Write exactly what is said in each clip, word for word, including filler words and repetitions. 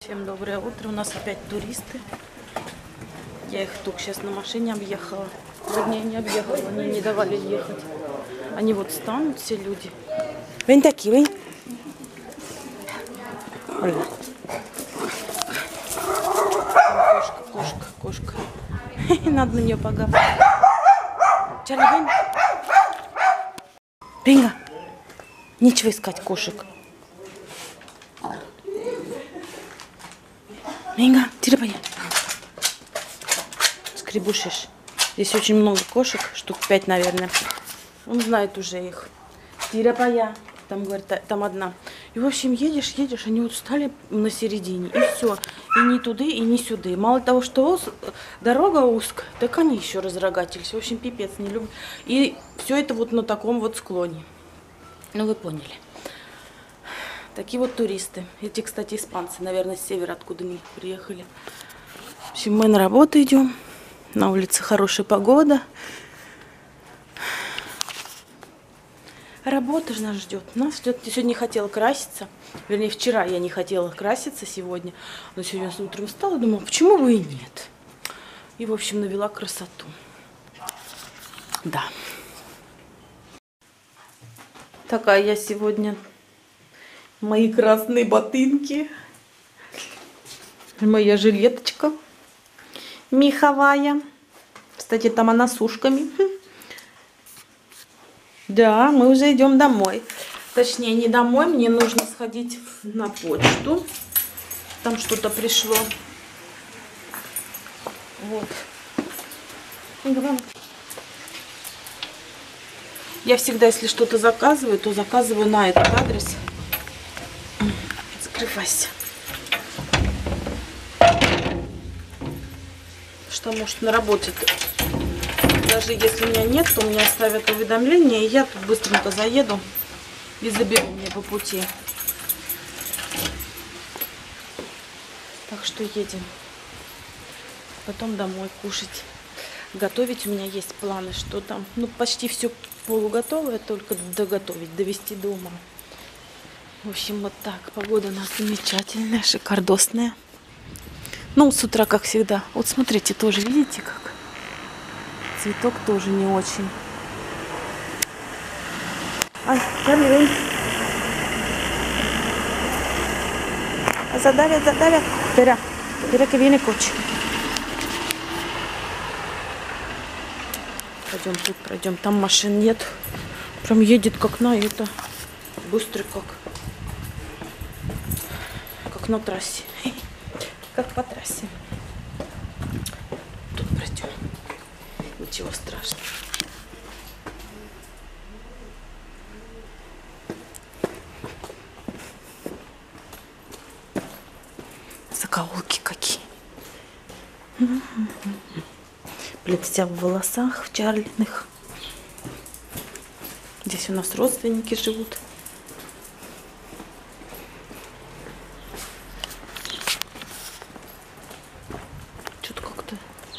Всем доброе утро. У нас опять туристы. Я их только сейчас на машине объехала. Вернее, не объехала, они не давали ехать. Они вот станут, все люди. Вень такие, вень. Кошка, кошка, кошка. Надо на нее погапать. Чарли, вень. Венга. Нечего искать кошек. Венга, тире пойдем. Скребушишь. Здесь очень много кошек, штук пять, наверное. Он знает уже их. Тирапая. Там, говорит, там одна. И, в общем, едешь, едешь, они вот встали на середине. И все. И не туда, и не сюда. Мало того, что ус... дорога узкая, так они еще разрогатились. В общем, пипец, не люблю. И все это вот на таком вот склоне. Ну, вы поняли. Такие вот туристы. Эти, кстати, испанцы, наверное, с севера, откуда они приехали. В общем, мы на работу идем. На улице хорошая погода. Работа же нас ждет. Нас ждет. Я сегодня не хотела краситься. Вернее, вчера я не хотела краситься, сегодня. Но сегодня с утром встала и думала, почему бы и нет. И, в общем, навела красоту. Да. Такая я сегодня. Мои красные ботинки. Моя жилеточка меховая. Кстати, там она с ушками. Да, мы уже идем домой. Точнее, не домой. Мне нужно сходить на почту. Там что-то пришло. Вот. Я всегда, если что-то заказываю, то заказываю на этот адрес. Закрывайся. Что, может, на работе даже если меня нет, то мне оставят уведомление, и я тут быстренько заеду и заберу мне по пути. Так что едем. Потом домой кушать. Готовить у меня есть планы, что там. Ну, почти все полуготовое, только доготовить, довести до ума. В общем, вот так. Погода у нас замечательная, шикардосная. Ну, с утра, как всегда. Вот смотрите, тоже, видите, как? Цветок тоже не очень. Ай, Чарли, задавят, задавят. Пера, пера, que viene coche. Пойдем тут, пройдем. Там машин нет. Прям едет как на это. Быстрый как. Как на трассе. Как по трассе. Тут пройдем. Ничего страшного. Закоулки какие. Блин, вся в волосах, в Чарлиных. Здесь у нас родственники живут. Что-то как-то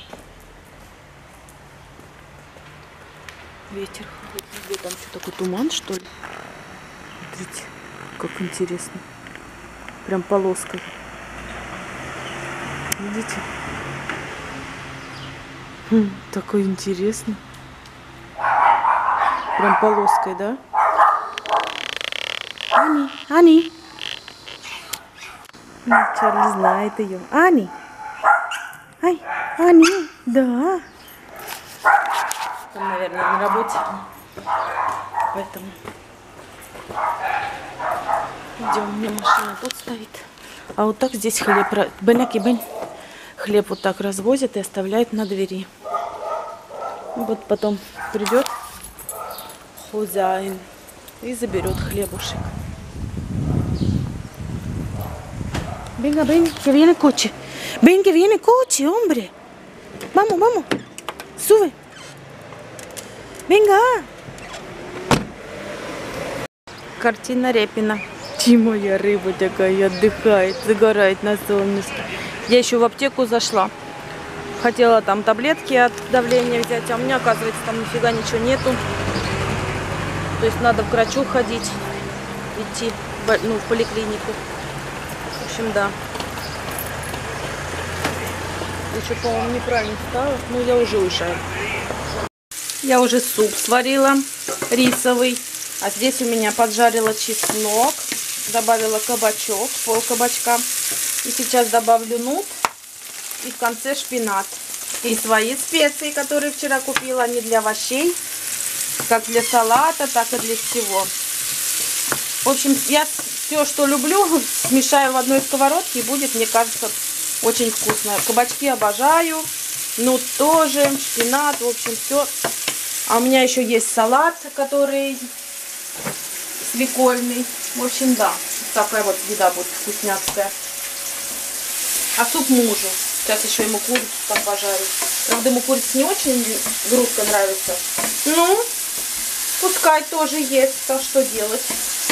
ветер. Где там что, такой туман, что ли? Смотрите, как интересно. Прям полоской. Видите? Хм, такой интересный. Прям полоской, да? Ани, Ани. Чарли знает ее. Ани. Ай, Ани, да. Там, наверное, на работе. Поэтому идем. У меня машина тут стоит. А вот так здесь хлеб. Беняки, бень. Хлеб вот так развозят и оставляют на двери. Вот потом придет хозяин и заберет хлебушек. Venga, ven, que viene el coche. Ven, que viene el coche, hombre. Vamos, vamos. Sube. Venga. Картина Репина. Ти моя рыба такая отдыхает, загорает на солнышке. Я еще в аптеку зашла. Хотела там таблетки от давления взять, а у меня, оказывается, там нифига ничего нету. То есть надо к врачу ходить, идти в, ну, в поликлинику. В общем, да. Еще, по-моему, неправильно стало, но я уже уезжаю. Я уже суп сварила, рисовый. А здесь у меня поджарила чеснок, добавила кабачок, пол кабачка. И сейчас добавлю нут и в конце шпинат. И свои специи, которые вчера купила, они для овощей, как для салата, так и для всего. В общем, я все, что люблю, смешаю в одной сковородке, и будет, мне кажется, очень вкусно. Кабачки обожаю, нут тоже, шпинат, в общем, все. А у меня еще есть салат, который свекольный. В общем, да, такая вот еда будет вкусняцкая. А суп мужу. Сейчас еще ему курицу там пожарю. Правда, ему курица не очень грудка нравится. Ну, пускай тоже ест. Так что делать?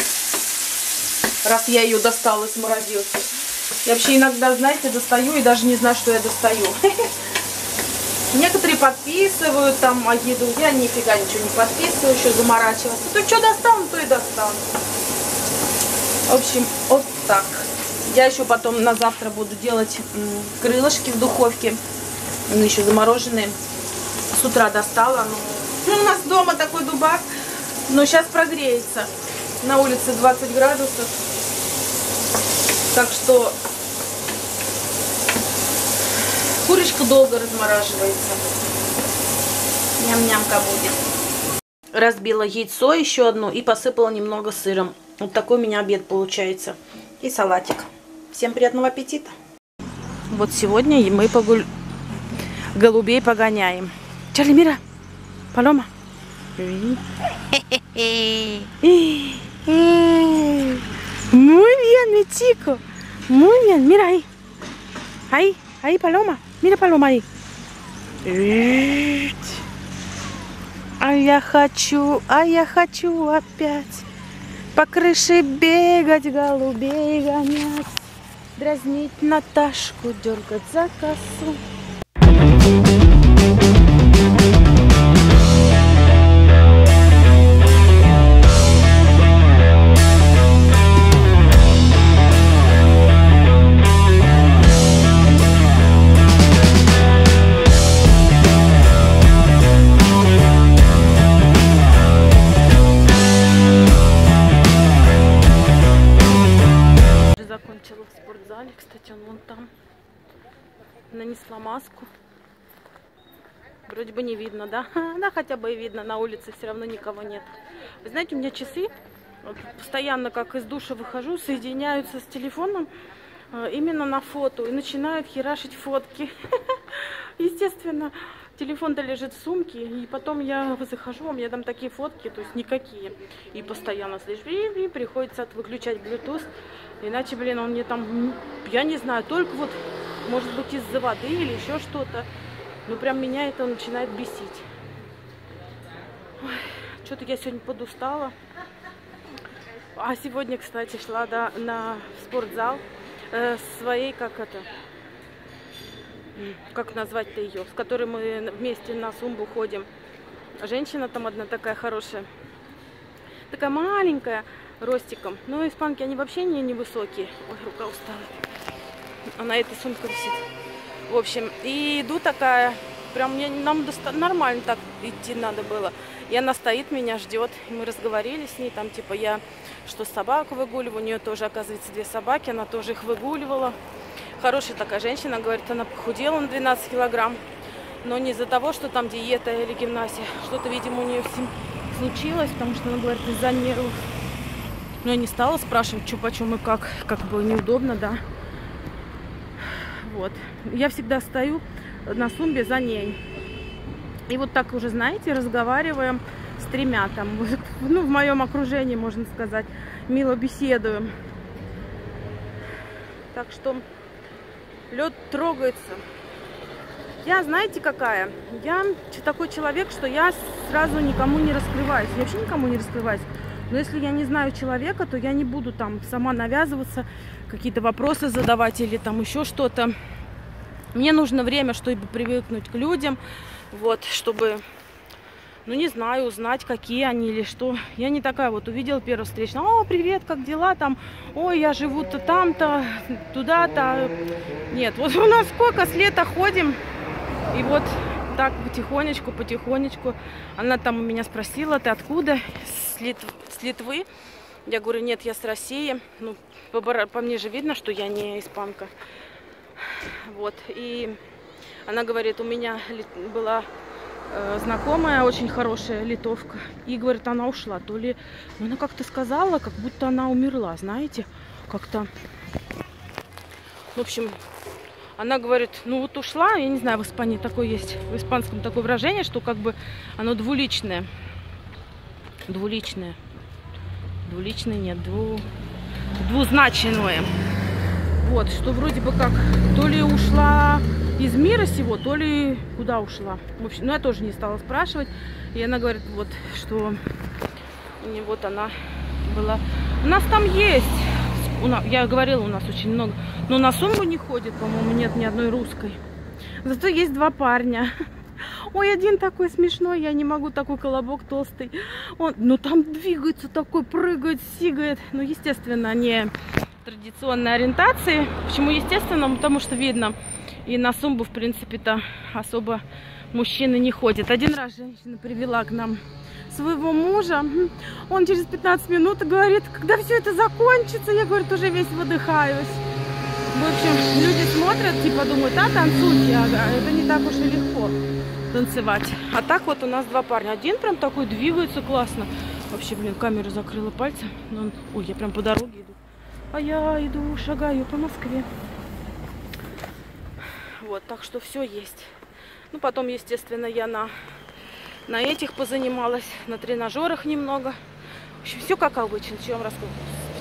Раз я ее достала из морозилки. Я вообще иногда, знаете, достаю и даже не знаю, что я достаю. Некоторые подписывают там а еду. Я нифига ничего не подписываю, еще заморачиваться. То что достану, то и достану. В общем, вот так. Я еще потом на завтра буду делать крылышки в духовке. Они еще замороженные. С утра достала. Ну, у нас дома такой дубак. Но сейчас прогреется. На улице двадцать градусов. Так что курочка долго размораживается. Ням-нямка будет. Разбила яйцо еще одно и посыпала немного сыром. Вот такой у меня обед получается. И салатик. Всем приятного аппетита. Вот сегодня мы погуль... голубей погоняем. Чарли, Мира, Палома. Muy bien, mi chico. Muy bien. Mira ahí. Ahí, ahí, Paloma. Mira, Paloma ahí. А я хочу, а я хочу опять по крыше бегать, голубей гонять, дразнить Наташку, дергать за косу. Закончила в спортзале, кстати, он вон там. Нанесла маску. Вроде бы не видно, да? Да, хотя бы и видно, на улице все равно никого нет. Вы знаете, у меня часы, постоянно как из душа выхожу, соединяются с телефоном именно на фото и начинают херашить фотки. Естественно, телефон-то лежит в сумке, и потом я захожу, у меня там такие фотки, то есть никакие. И постоянно слышишь, и приходится выключать Bluetooth, иначе, блин, он мне там, я не знаю, только вот, может быть, из-за воды или еще что-то. Ну, прям меня это начинает бесить. Что-то я сегодня подустала. А сегодня, кстати, шла да, на спортзал э, своей, как это... Как назвать-то ее, с которой мы вместе на Сумбу ходим. Женщина там одна такая хорошая. Такая маленькая, ростиком. Но испанки, они вообще не невысокие. Ой, рука устала. Она этой сумкой висит. В общем, и иду такая, прям мне, нам нормально так идти надо было. И она стоит, меня ждет. И мы разговаривали с ней, там типа я, что собаку выгуливаю. У нее тоже, оказывается, две собаки, она тоже их выгуливала. Хорошая такая женщина, говорит, она похудела на двенадцать килограмм. Но не из-за того, что там диета или гимнастия. Что-то, видимо, у нее всем случилось, потому что она говорит, из-за нервов. Но я не стала спрашивать, что почем и как. Как бы неудобно, да. Вот. Я всегда стою на Сумбе за ней. И вот так уже, знаете, разговариваем с тремя там. Ну, в моем окружении, можно сказать. Мило беседуем. Так что... Лед трогается. Я, знаете, какая? Я такой человек, что я сразу никому не раскрываюсь. Я вообще никому не раскрываюсь. Но если я не знаю человека, то я не буду там сама навязываться, какие-то вопросы задавать или там еще что-то. Мне нужно время, чтобы привыкнуть к людям, вот, чтобы ну не знаю, узнать, какие они или что. Я не такая вот, увидел первый встречный, о, привет, как дела там, ой, я живу-то там-то, туда-то. Нет, вот у нас сколько с лета ходим, и вот так потихонечку, потихонечку. Она там у меня спросила, ты откуда? С, Лит... с Литвы. Я говорю, нет, я с России. Ну, по, по мне же видно, что я не испанка. Вот, и она говорит, у меня была знакомая, очень хорошая литовка. И, говорит, она ушла. То ли, ну, она как-то сказала, как будто она умерла, знаете, как-то. В общем, она говорит, ну вот ушла, я не знаю, в Испании такое есть, в испанском такое выражение, что как бы оно двуличное. Двуличное. Двуличное нет, дву... двузначное. Вот, что вроде бы как, то ли ушла из мира сего, то ли куда ушла. В общем, ну я тоже не стала спрашивать. И она говорит, вот, что и вот она была. У нас там есть. У нас, я говорила, у нас очень много. Но на Сумбу не ходит, по-моему, нет ни одной русской. Зато есть два парня. Ой, один такой смешной, я не могу, такой колобок толстый. Он, ну там двигается такой, прыгает, сигает. Ну, естественно, не традиционной ориентации. Почему естественно? Потому что видно. И на Сумбу, в принципе-то, особо мужчины не ходят. Один раз женщина привела к нам своего мужа. Он через пятнадцать минут говорит, когда все это закончится, я, говорит, уже весь выдыхаюсь. В общем, люди смотрят, типа думают, а, танцуйте, ага, это не так уж и легко танцевать. А так вот у нас два парня. Один прям такой двигается классно. Вообще, блин, камеру закрыла пальцем. Но он... Ой, я прям по дороге иду. А я иду, шагаю по Москве. Вот, так что все есть. Ну, потом, естественно, я на, на этих позанималась, на тренажерах немного. В общем, все как обычно. Что я вам рассказываю?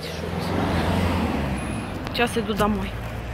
Сейчас иду домой.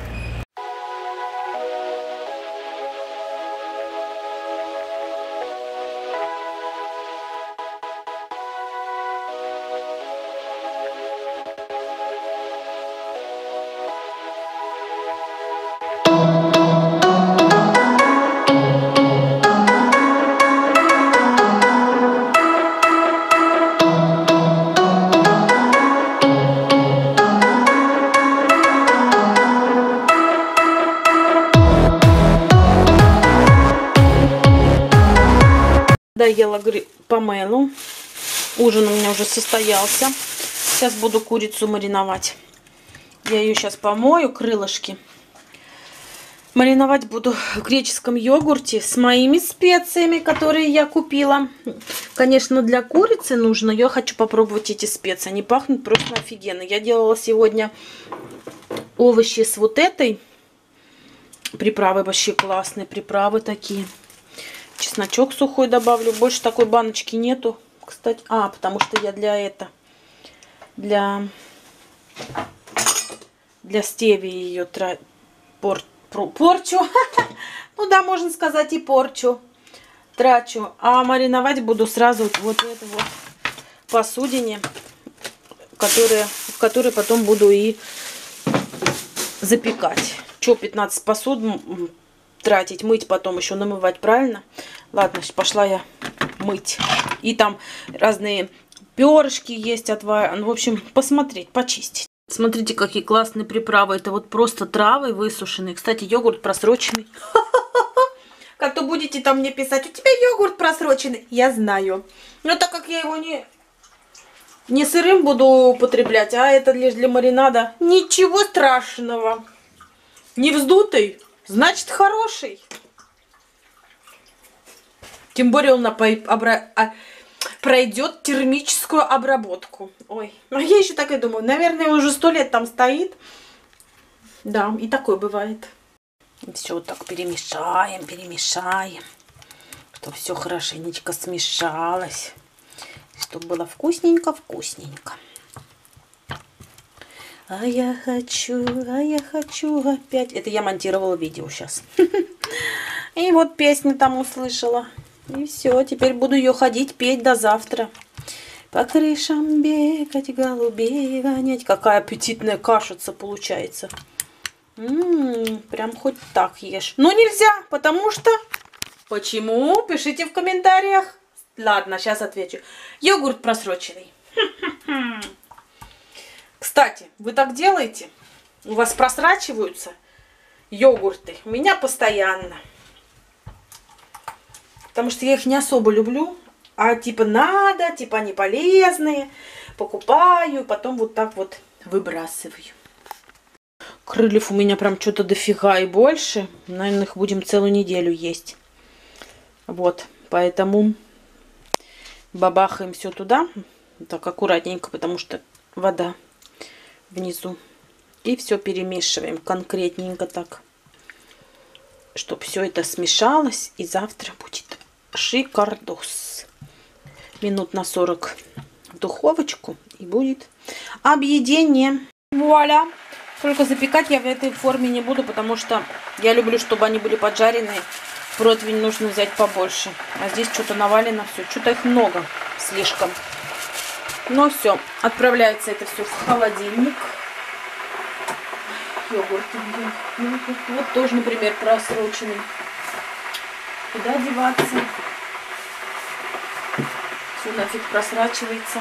Доела помелу. Ужин у меня уже состоялся. Сейчас буду курицу мариновать. Я ее сейчас помою, крылышки. Мариновать буду в греческом йогурте с моими специями, которые я купила. Конечно, для курицы нужно. Я хочу попробовать эти специи. Они пахнут просто офигенно. Я делала сегодня овощи с вот этой приправой. Вообще классные приправы такие. Чесночок сухой добавлю. Больше такой баночки нету, кстати. А, потому что я для это, для, для стевии ее тра... пор... порчу. Ну да, можно сказать и порчу. Трачу. А мариновать буду сразу вот в этой вот посудине, которая, в которой потом буду и запекать. Че, пятнадцать посуд тратить, мыть, потом еще намывать, правильно? Ладно, пошла я мыть. И там разные перышки есть, отвар. Ну, в общем, посмотреть, почистить. Смотрите, какие классные приправы. Это вот просто травы высушенные. Кстати, йогурт просроченный. Как-то будете там мне писать, у тебя йогурт просроченный. Я знаю. Но так как я его не, не сырым буду употреблять, а это лишь для маринада, ничего страшного. Не вздутый. Значит, хороший. Тем более он обра... пройдет термическую обработку. Ой, а я еще так и думаю. Наверное, уже сто лет там стоит. Да, и такое бывает. Все вот так перемешаем, перемешаем. Чтобы все хорошенечко смешалось. Чтобы было вкусненько-вкусненько. А я хочу, а я хочу опять. Это я монтировала видео сейчас. И вот песню там услышала. И все, теперь буду ее ходить, петь до завтра. По крышам бегать, голубей гонять. Какая аппетитная кашица получается. М-м, прям хоть так ешь. Но нельзя, потому что... Почему? Пишите в комментариях. Ладно, сейчас отвечу. Йогурт просроченный. Кстати, вы так делаете? У вас просрачиваются йогурты? У меня постоянно. Потому что я их не особо люблю. А типа надо, типа они полезные. Покупаю, потом вот так вот выбрасываю. Крыльев у меня прям что-то дофига и больше. Наверное, их будем целую неделю есть. Вот, поэтому бабахаем все туда. Так, аккуратненько, потому что вода внизу. И все перемешиваем конкретненько так. Чтобы все это смешалось. И завтра будет шикардос. Минут на сорок в духовочку. И будет объедение. Вуаля! Только запекать я в этой форме не буду, потому что я люблю, чтобы они были поджаренные. Противень нужно взять побольше. А здесь что-то навалено все. Что-то их много слишком. Ну все, отправляется это все в холодильник. Йогурт. Вот тоже, например, просроченный. Куда деваться? Все нафиг просрачивается.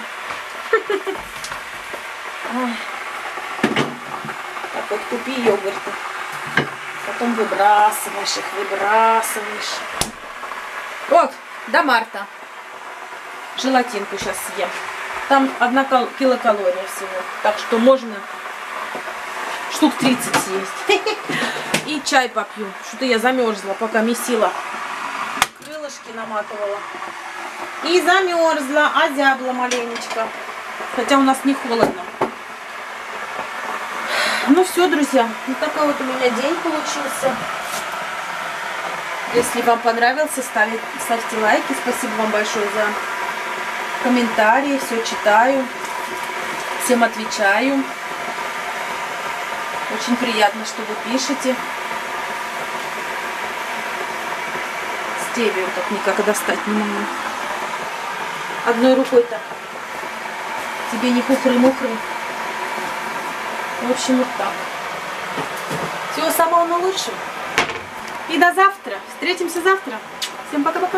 Так вот, купи йогурты. Потом выбрасываешь их, выбрасываешь. Вот, до марта. Желатинку сейчас съем. Там одна килокалория всего. Так что можно штук тридцать съесть. И чай попью. Что-то я замерзла, пока месила. Крылышки наматывала. И замерзла, озябла маленечко. Хотя у нас не холодно. Ну все, друзья, вот такой вот у меня день получился. Если вам понравился, ставьте, ставьте лайки. Спасибо вам большое за комментарии. Все читаю. Всем отвечаю. Очень приятно, что вы пишете. Стевию так никак достать не могу. Одной рукой-то. Тебе не хухры-мухры. В общем, вот так. Всего самого наилучшего. И до завтра. Встретимся завтра. Всем пока-пока.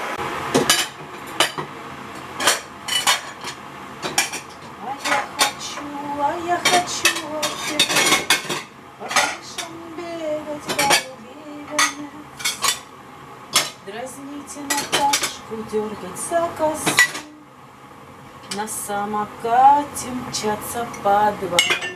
А я хочу, а я хочу по крышам бегать, голубей гонять. Дразните Наташку, дергать за косу. На самокате мчаться по двору.